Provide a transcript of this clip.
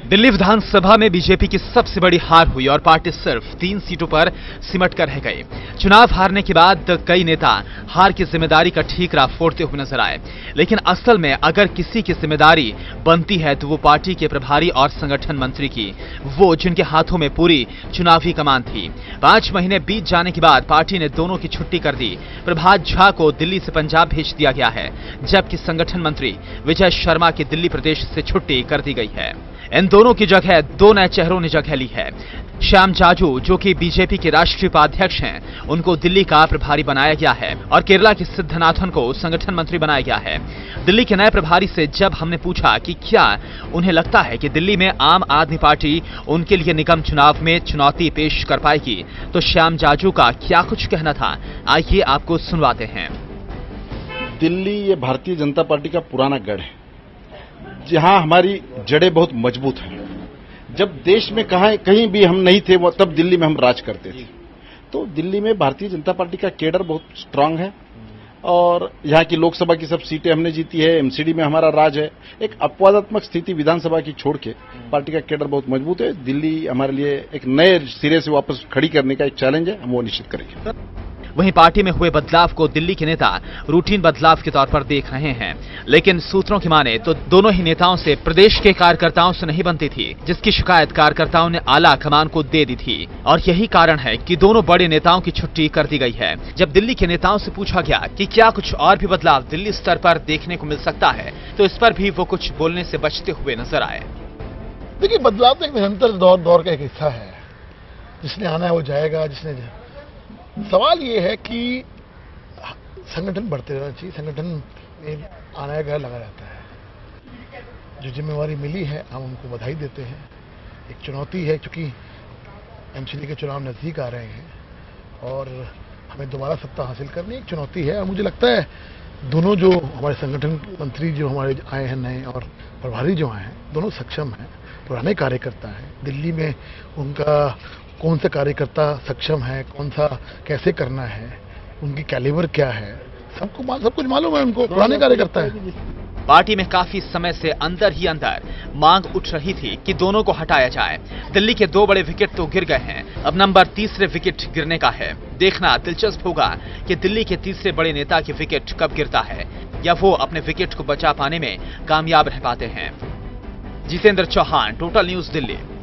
दिल्ली विधानसभा में बीजेपी की सबसे बड़ी हार हुई और पार्टी सिर्फ 3 सीटों पर सिमट कर रह गई। चुनाव हारने के बाद कई नेता हार की जिम्मेदारी का ठीकरा फोड़ते हुए नजर आए, लेकिन असल में अगर किसी की जिम्मेदारी बनती है तो वो पार्टी के प्रभारी और संगठन मंत्री की, वो जिनके हाथों में पूरी चुनावी कमान थी। 5 महीने बीत जाने के बाद पार्टी ने दोनों की छुट्टी कर दी। प्रभात झा को दिल्ली से पंजाब भेज दिया गया है, जबकि संगठन मंत्री विजय शर्मा की दिल्ली प्रदेश से छुट्टी कर दी गई है। इन दोनों की जगह 2 नए चेहरों ने जगह ली है। श्याम जाजू, जो कि बीजेपी के राष्ट्रीय उपाध्यक्ष हैं, उनको दिल्ली का प्रभारी बनाया गया है और केरला के सिद्धनाथन को संगठन मंत्री बनाया गया है। दिल्ली के नए प्रभारी से जब हमने पूछा कि क्या उन्हें लगता है कि दिल्ली में आम आदमी पार्टी उनके लिए निगम चुनाव में चुनौती पेश कर पाएगी, तो श्याम जाजू का क्या कुछ कहना था, आइए आपको सुनवाते हैं। दिल्ली ये भारतीय जनता पार्टी का पुराना गढ़ है, जहां हमारी जड़ें बहुत मजबूत हैं। जब देश में कहीं भी हम नहीं थे, तब दिल्ली में हम राज करते थे। तो दिल्ली में भारतीय जनता पार्टी का कैडर बहुत स्ट्रांग है और यहाँ की लोकसभा की सब सीटें हमने जीती है। एमसीडी में हमारा राज है। एक अपवादात्मक स्थिति विधानसभा की छोड़ के पार्टी का कैडर बहुत मजबूत है। दिल्ली हमारे लिए एक नए सिरे से वापस खड़ी करने का एक चैलेंज है, हम वो निश्चित करेंगे। वहीं पार्टी में हुए बदलाव को दिल्ली के नेता रूटीन बदलाव के तौर पर देख रहे हैं, लेकिन सूत्रों की माने तो दोनों ही नेताओं से प्रदेश के कार्यकर्ताओं से नहीं बनती थी, जिसकी शिकायत कार्यकर्ताओं ने आला कमान को दे दी थी। और यही कारण है कि दोनों बड़े नेताओं की छुट्टी कर दी गई है। जब दिल्ली के नेताओं से पूछा गया कि क्या कुछ और भी बदलाव दिल्ली स्तर पर देखने को मिल सकता है, तो इस पर भी वो कुछ बोलने से बचते हुए नजर आए। देखिए, बदलाव तो एक निरंतर दौर का एक हिस्सा है। जिसने आना है वो जाएगा। सवाल ये है कि संगठन बढ़ते रहना चाहिए। संगठन में आना गया लगा रहता है। जो जिम्मेवारी मिली है हम उनको बधाई देते हैं। एक चुनौती है क्योंकि एमसीडी के चुनाव नजदीक आ रहे हैं और हमें दोबारा सत्ता हासिल करनी एक चुनौती है। और मुझे लगता है दोनों जो हमारे संगठन मंत्री जो हमारे आए हैं नए और प्रभारी जो आए हैं, दोनों सक्षम हैं, पुराने कार्यकर्ता हैं। दिल्ली में उनका कौन सा कार्यकर्ता सक्षम है, कौन सा कैसे करना है, उनकी कैलिबर क्या है, सब कुछ मालूम है उनको। पुराने कार्यकर्ता है। पार्टी में काफी समय से अंदर ही अंदर मांग उठ रही थी कि दोनों को हटाया जाए। दिल्ली के 2 बड़े विकेट तो गिर गए हैं, अब नंबर 3रे विकेट गिरने का है। देखना दिलचस्प होगा कि दिल्ली के 3रे बड़े नेता की विकेट कब गिरता है या वो अपने विकेट को बचा पाने में कामयाब रह पाते हैं। Jitendra Chauhan, total news, Delhi.